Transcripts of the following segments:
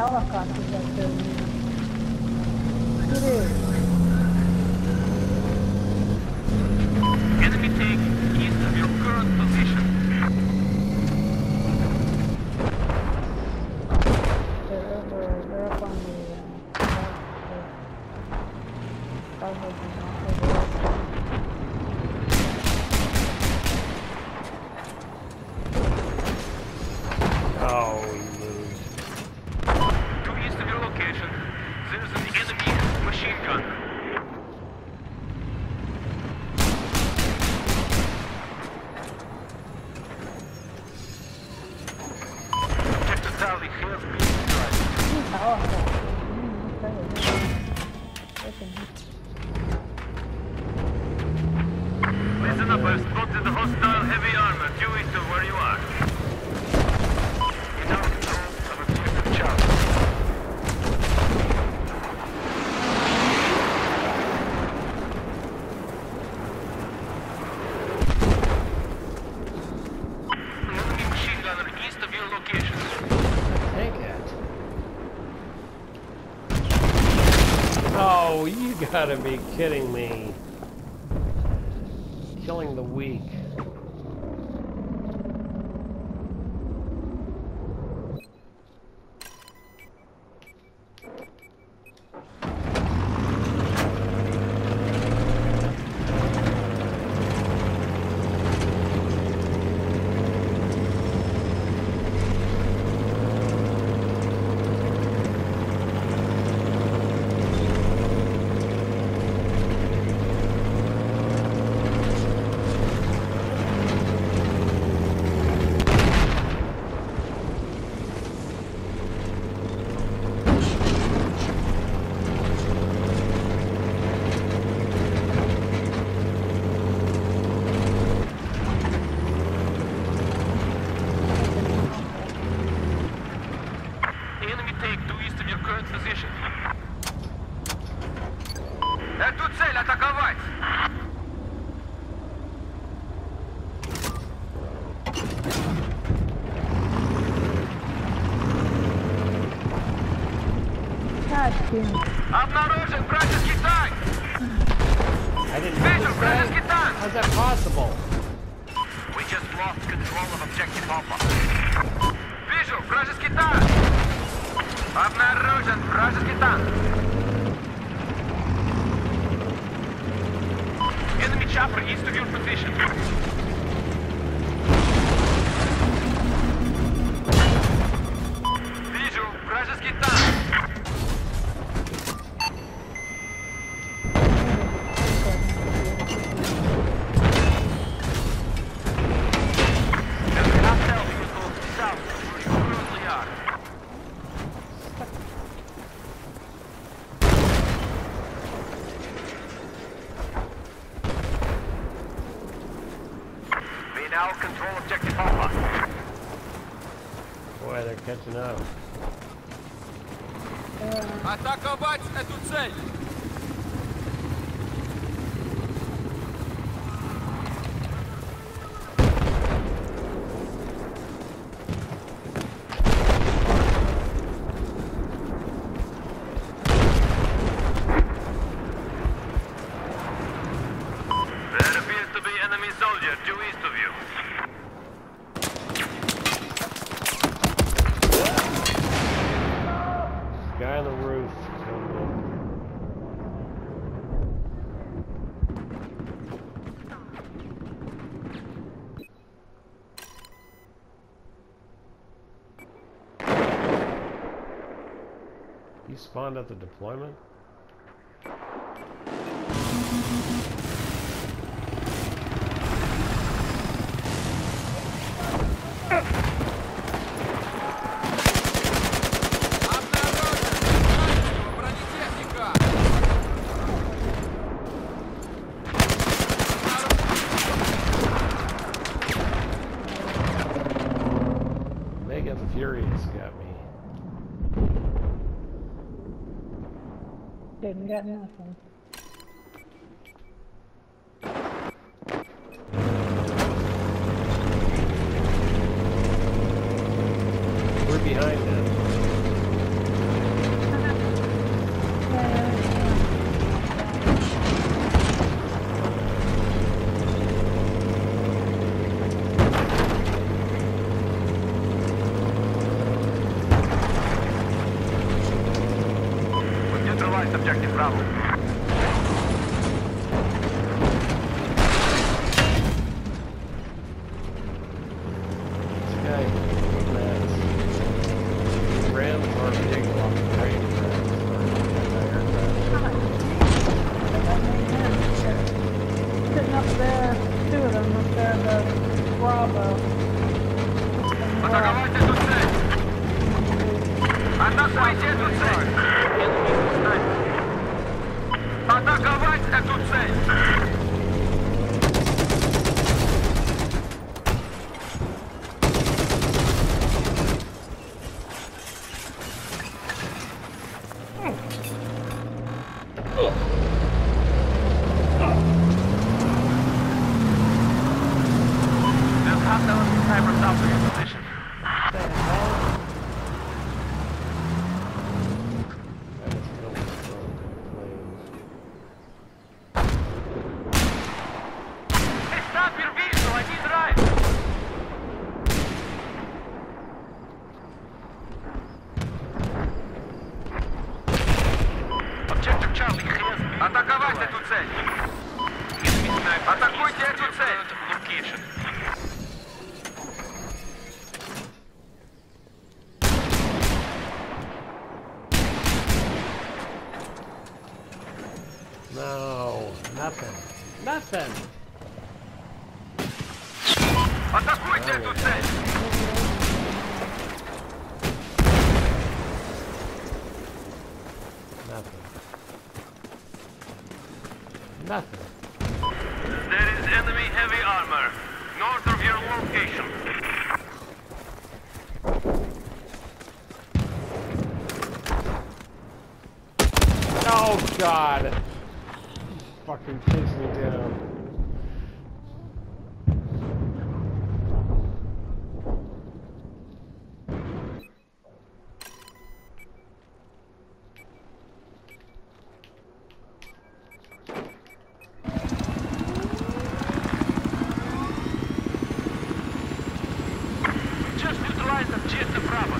helicopters up there, man. Look at it. Enemy tank east of your current position. They're up on the Oh, we moved. To east of your location, there's an enemy machine gun. Objective Charlie has been destroyed. Listen up, I've spotted the hostile heavy armor due east of where you are. You're now in control of objective Charlie. An enemy machine gunner east of your location. Take it. Oh, you gotta be kidding me. Killing the weak. Enemy tank due east of your current position. Эту цель атаковать! God damn. Обнаружен вражеский танк! I didn't Вижу know вражеский that. танк! How's that possible? We just lost control of objective Alpha. Вижу вражеский танк! Обнаружен вражеский танк! Enemy chopper east of your position. Вижу вражеский танк! There's a hostile vehicle south of where you currently are. We now control objective Alpha. Boy, they're catching up. Атаковать эту цель! There appears to be enemy soldier due east of you. Guy on the roof. You spawned at the deployment? Mega Furious got me. Didn't get nothing. We're behind them. neutralized objective Bravo. This guy ran for a vehicle off the train tracks or anti-aircraft. Sitting up there, two of them up there, the Bravo. Атаковать эту цель! Атакуйте эту цель! Атаковать эту цель! There's hostile snipers out for your position. Hey, stop your vehicle! I need ride! Objective Charlie has been атаковать эту цель! Атакуйте эту цель! Location. No, nothing. Nothing. Атакуйте эту цель! Nothing. Nothing. There is enemy heavy armor north of your location. Oh God! Fucking chase me down. Just neutralized objective Bravo.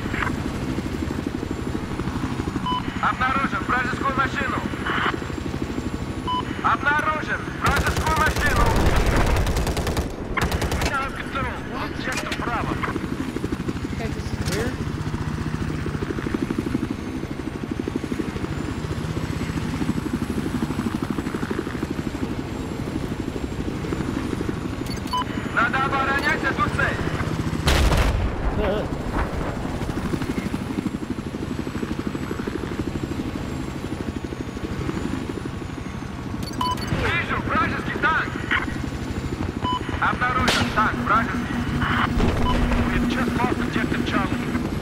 Обнаружен вражескую машину. Обнаружен вражескую машину. Now in control. Objective Bravo. Okay, this is weird. Надо оборонять эту цель. Вижу вражеский танк. Обнаружен танк вражеский. We've just lost objective Charlie.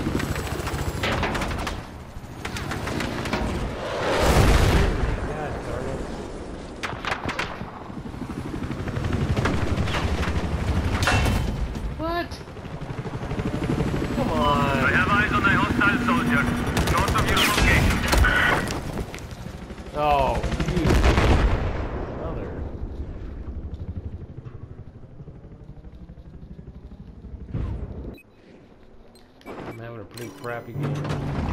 God darn it. What? Come I on. have eyes on a hostile soldier north of your location. Oh, you mother. I'm having a pretty crappy game.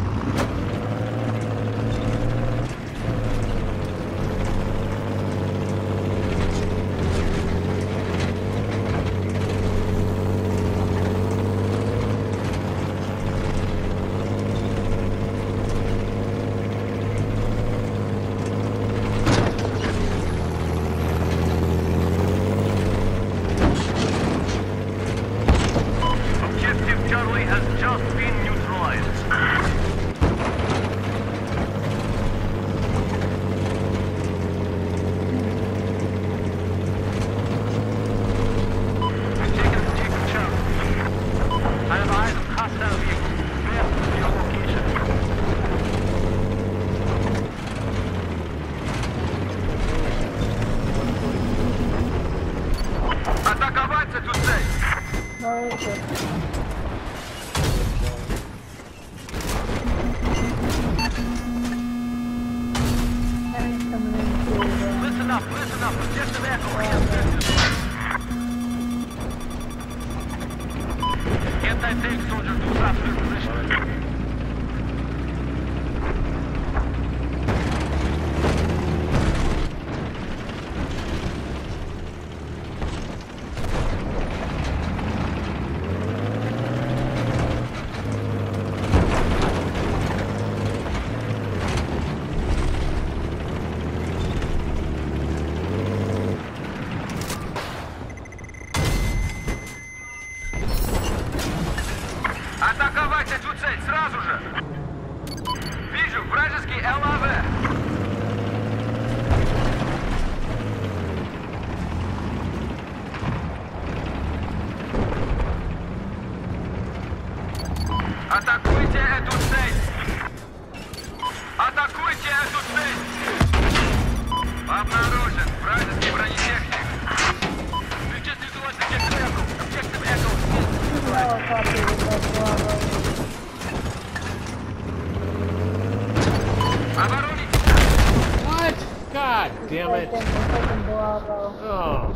Objective Charlie has just been neutralized. We've taken objective Charlie. I have eyes on hostile vehicles north of your location. Атаковать эту цель! Where is it? Tank coming into Listen up, objective Echo. Anti-tank soldier to stop your position. Враги ЛАВ! Атакуйте эту цель! Атакуйте эту цель! Обнаружен вражеский бронетехник! Helicopter with that Bravo. Оборонить! What? God damn it. Taking the fucking Bravo. Oh.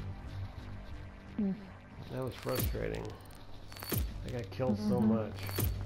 That was frustrating. I got killed so much.